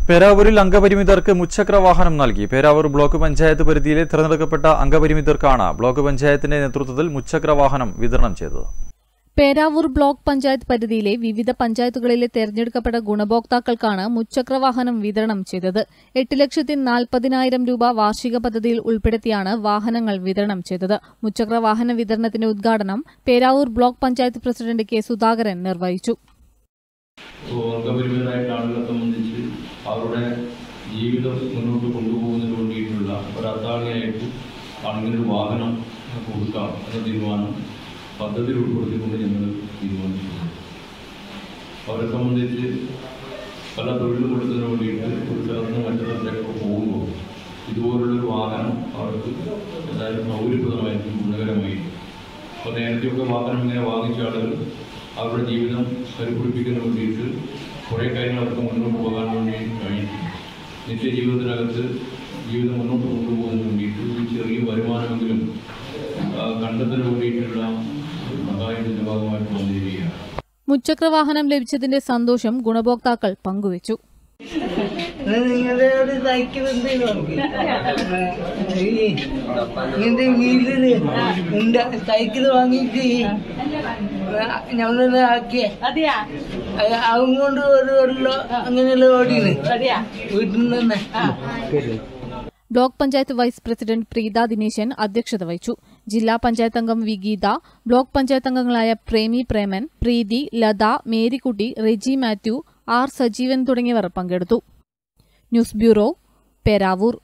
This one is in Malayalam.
പേരാവൂരിൽ അംഗപരിമിതർക്ക് മുച്ചക്ര വാഹനം നൽകി. പേരാവൂർ ബ്ലോക്ക് പഞ്ചായത്ത് പരിധിയിലെ തിരഞ്ഞെടുക്കപ്പെട്ട അംഗപരിമിതർക്കാണ് ബ്ലോക്ക് പഞ്ചായത്തിന്റെ നേതൃത്വത്തിൽ മുച്ചക്ര വാഹനം വിതരണം ചെയ്തത്. പേരാവൂർ ബ്ലോക്ക് പഞ്ചായത്ത് പരിധിയിലെ വിവിധ പഞ്ചായത്തുകളിലെ തെരഞ്ഞെടുക്കപ്പെട്ട ഗുണഭോക്താക്കൾക്കാണ് മുച്ചക്രവാഹനം വിതരണം ചെയ്തത്. 8,40,000 രൂപ വാർഷിക പദ്ധതിയിൽ ഉൾപ്പെടുത്തിയാണ് വാഹനങ്ങൾ വിതരണം ചെയ്തത്. മുച്ചക്രവാഹന വിതരണത്തിന്റെ ഉദ്ഘാടനം Peravoor block panchayat president K Sudhakaran നിർവഹിച്ചു. അവരുടെ ജീവിതം മുന്നോട്ട് കൊണ്ടുപോകുന്നതിന് വേണ്ടിയിട്ടുള്ള ഒരു അത്താണിയായിട്ട് ആണെങ്കിലൊരു വാഹനം കൊടുക്കാം എന്ന തീരുമാനം പദ്ധതിയിൽ ഉൾപ്പെടുത്തിക്കൊണ്ട് ഞങ്ങൾ തീരുമാനിച്ചു. അവരെ സംബന്ധിച്ച് പല തൊഴിലും കൊടുത്തതിന് വേണ്ടിയിട്ട് ഒരു സ്ഥലത്ത് നിന്ന് മറ്റു സ്ഥലത്തേക്ക് പോകുമ്പോൾ ഇതുപോലുള്ളൊരു വാഹനം അവർക്ക് എന്തായാലും സൗകര്യപ്രദമായിരിക്കും, ഗുണകരമായിരിക്കും. അപ്പോൾ നേരത്തെയൊക്കെ വാഹനം ഇങ്ങനെ വാങ്ങിച്ച ആളുകൾ അവരുടെ ജീവിതം പരിപൂരിപ്പിക്കുന്നതിന് വേണ്ടിയിട്ട് കുറേ കാര്യങ്ങൾ അവർക്ക് മുന്നോട്ട് പോകാൻ വേണ്ടി കഴിഞ്ഞിട്ടുണ്ട്. നിത്യജീവിതത്തിനകത്ത് ജീവിതം മുന്നോട്ട് കൊണ്ടുപോകുന്നതിന് വേണ്ടിയിട്ട് ഒരു ചെറിയ വരുമാനമെങ്കിലും കണ്ടെത്തുന്നതിന് വേണ്ടിയിട്ടുള്ള സഹായത്തിൻ്റെ ഭാഗമായിട്ട് വന്നിരിക്കുകയാണ്. മുച്ചക്രവാഹനം ലഭിച്ചതിന്റെ സന്തോഷം ഗുണഭോക്താക്കൾ പങ്കുവച്ചു. നിങ്ങളുടെ ഒരു സൈക്കിൾ ഇങ്ങനത്തെ വീട്ടില് ഉണ്ട്. സൈക്കിൾ വാങ്ങിയിട്ട് ഞങ്ങളെ ആക്കിയ അതും കൊണ്ട് ഒരു അങ്ങനെയുള്ള ഓടിയാണ് വീട്ടിൽ നിന്ന് തന്നെ. Block panchayat vice president Preetha Dineshan അധ്യക്ഷത വഹിച്ചു. ജില്ലാ പഞ്ചായത്ത് അംഗം വി ഗീത, ബ്ലോക്ക് പഞ്ചായത്ത് അംഗങ്ങളായ പ്രേമി പ്രേമൻ, പ്രീതി, ലത, മേരിക്കുട്ടി, റെജി മാത്യു, ആർ സജീവൻ തുടങ്ങിയവർ പങ്കെടുത്തു. News bureau, Peravoor.